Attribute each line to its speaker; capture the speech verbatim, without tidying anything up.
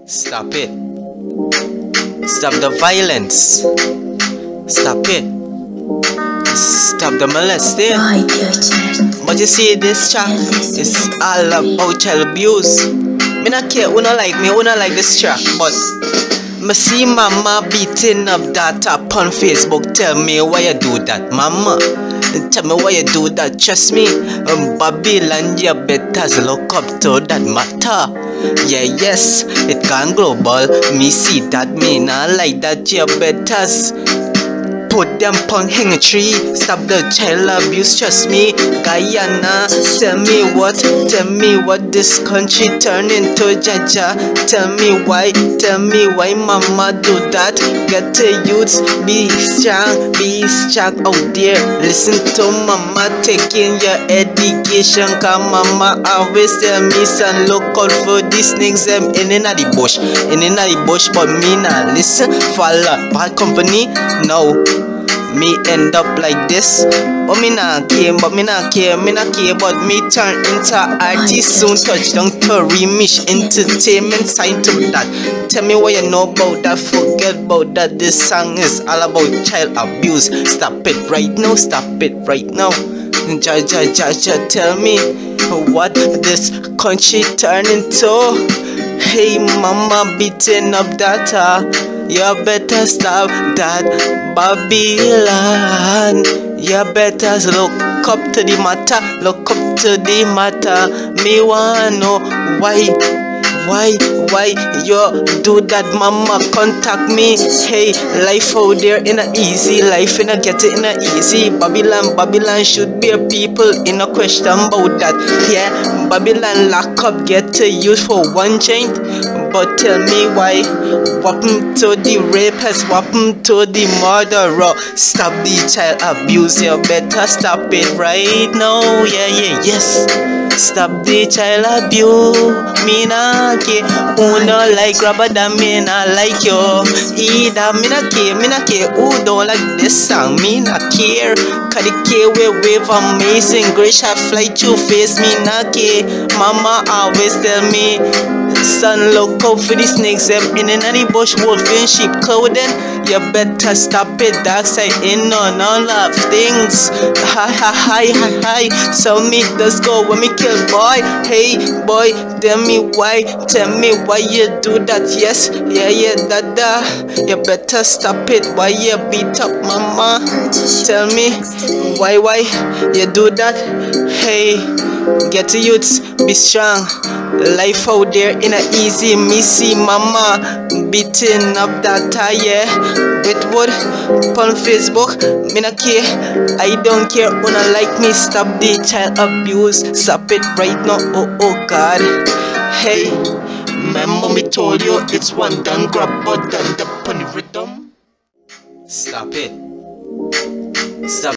Speaker 1: Stop it. Stop the violence. Stop it. Stop the molesting. But you see, this track is all about child abuse. Me not care who not like me, who not like this track, but me see mama beating up that up on Facebook. Tell me why you do that, mama. Tell me why you do that. Trust me, um, Babylon, you better look up to that matter. Yeah, yes, it gone global. Me see that, me not like that. You better put them on hang a tree. Stop the child abuse, trust me. Guyana, tell me what, tell me what this country turn into, Jaja. Tell me why, tell me why mama do that. Get the youths, be strong, be strong out there. Listen to mama, taking your education. Cause mama always tell me, son, look out for these snakes, them in in the bush, in in the bush. But me not listen, follow bad company, no. Me end up like this, but me not care, but me not care, me not care, but me turn into artist soon, touch down to remix entertainment, sign to that. Tell me what you know about that, forget about that. This song is all about child abuse. Stop it right now, stop it right now. Ja ja ja ja, tell me what this country turn into. Hey mama, beating up that uh, you better stop that, Babylon. You better look up to the matter, look up to the matter. Me wanna know why, why, why you do that, mama? Contact me. Hey, life out there in a easy, life in a get it in a easy. Babylon, Babylon should be a people, in a question about that. Yeah, Babylon lock up, get to use for one joint. But tell me why, what happened to the rapist, what happened to the murderer? Stop the child abuse, you better stop it right now. Yeah, yeah, yes. Stop the child abuse. Me not care, who not like rubber than me not like you. Either me not care, me not care who don't like this song. Me not care, cause the care we wave amazing grace I fly to face. Me not care, mama always tell me, son, look out for the snakes, them in any bush, wolf in sheep clothing. You better stop it, dark side in on all of things. Hi, hi, hi, hi, hi. So me does go when me kill boy. Hey, boy, tell me why, tell me why you do that. Yes, yeah, yeah, dada. You better stop it, why you beat up mama? Tell me why, why you do that? Hey, get to youths, be strong. Life out there in a easy, me see mama beating up that tire with wood on Facebook. Me not care, I don't care, wanna like me. Stop the child abuse, stop it right now. Oh oh God. Hey, remember me told you it's one done, grab but done the pony rhythm. Stop it. Stop.